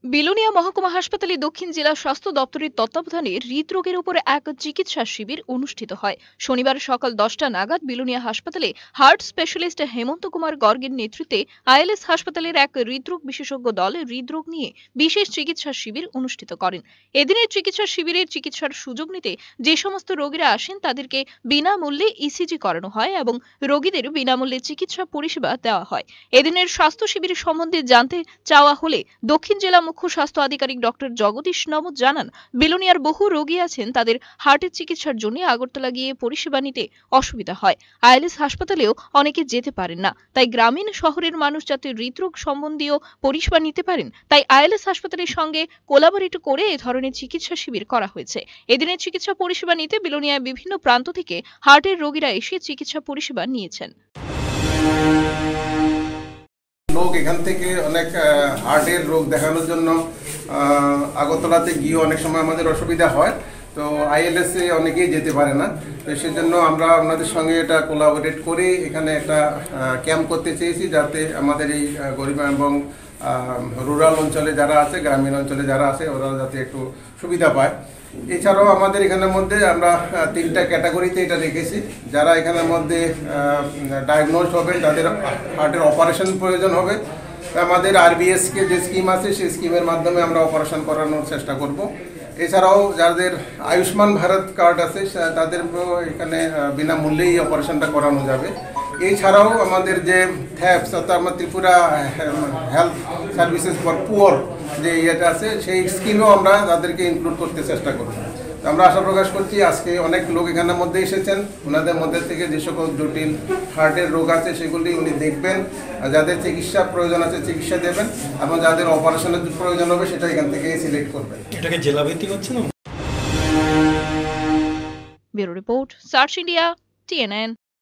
বিলোনিয়া মহকুমা হাসপাতালে দক্ষিণ জেলা স্বাস্থ্য দপ্তরের তত্ত্বাবধানে হৃদরোগের উপর এক চিকিৎসা শিবির অনুষ্ঠিত হয়। শনিবার সকাল 10টা নাগাদ বিলোনিয়া হাসপাতালে হার্ট স্পেশালিস্ট হেমন্ত কুমার গর্গের নেতৃত্বে আইএলএস হাসপাতালের এক হৃদরোগ বিশেষজ্ঞ দল হৃদরোগ নিয়ে বিশেষ চিকিৎসা শিবির অনুষ্ঠিত করেন। এদিনের চিকিৎসা শিবিরের চিকিৎসার সুযোগ নিতে যে সমস্ত রোগীরা আসেন তাদেরকে বিনামূল্যে ইসিজি করানো হয় এবং রোগীদের বিনামূল্যে চিকিৎসা পরিষেবা দেওয়া হয়। এদিনের স্বাস্থ্য শিবির সম্বন্ধে জানতে চাওয়া হলে দক্ষিণ জেলা মুখ্য স্বাস্থ্য আধিকারিক ডক্টর জগদীশ নমদ জানান, বিলোনিয়ার বহু রোগী আছেন, তাদের হার্টের চিকিৎসার জন্য আগরতলা গিয়ে পরিষেবা নিতে অসুবিধা হয়। আইএলএস হাসপাতালেও অনেকে যেতে পারেন না, তাই গ্রামীণ শহরের মানুষ যাতে হৃদরোগ সম্বন্ধীয় পরিষেবা নিতে পারেন তাই আইএলএস হাসপাতালের সঙ্গে কোলাবরেট করে এ ধরনের চিকিৎসা শিবির করা হয়েছে। এদিনের চিকিৎসা পরিষেবা নিতে বিলোনিয়ায় বিভিন্ন প্রান্ত থেকে হার্টের রোগীরা এসে চিকিৎসা পরিষেবা নিয়েছেন। লোক এখান থেকে অনেক হার্টের রোগ দেখানোর জন্য আগরতলাতে গিয়ে অনেক সময় আমাদের অসুবিধা হয়, তো আইএলএসে অনেকেই যেতে পারে না। তো সেজন্য আমরা আপনাদের সঙ্গে এটা কোলাবোরেট করে এখানে একটা ক্যাম্প করতে চেয়েছি, যাতে আমাদের এই গরিব এবং রুরাল অঞ্চলে যারা আছে, গ্রামীণ অঞ্চলে যারা আছে, ওরা যাতে একটু সুবিধা পায়। এছাড়াও আমাদের এখানের মধ্যে আমরা 3টা ক্যাটাগরিতে এটা রেখেছি। যারা এখানের মধ্যে ডায়াগনোজড হবে, তাদের হার্টের অপারেশন প্রয়োজন হবে, আমাদের আরবিএসকে যে স্কিম আছে সেই স্কিমের মাধ্যমে আমরা অপারেশন করানোর চেষ্টা করব। এছাড়াও যাদের আয়ুষ্মান ভারত কার্ড আছে তাদেরকেও এখানে বিনামূল্যেই অপারেশনটা করানো যাবে। এছাড়াও আমাদের যে থ্যাপস অর্থাৎ আমার Tripura health services for poor যে ইয়েটা আছে, সেই স্কিমেও আমরা তাদেরকে ইনক্লুড করতে চেষ্টা করব। আমরা আশা প্রকাশ করছি আজকে অনেক লোক এখানের মধ্যে এসেছেন, ওনাদের মধ্যে থেকে যে সকল জটিল হার্টের রোগ আছে সেগুলি উনি দেখবেন, যাদের চিকিৎসা প্রয়োজন আছে চিকিৎসা দেবেন, এবং যাদের অপারেশনের প্রয়োজন হবে সেটা এখান থেকে সিলেক্ট করবেন। এটাকে জেলাভিত্তিক হচ্ছে না। Bureau report, search India, TNN।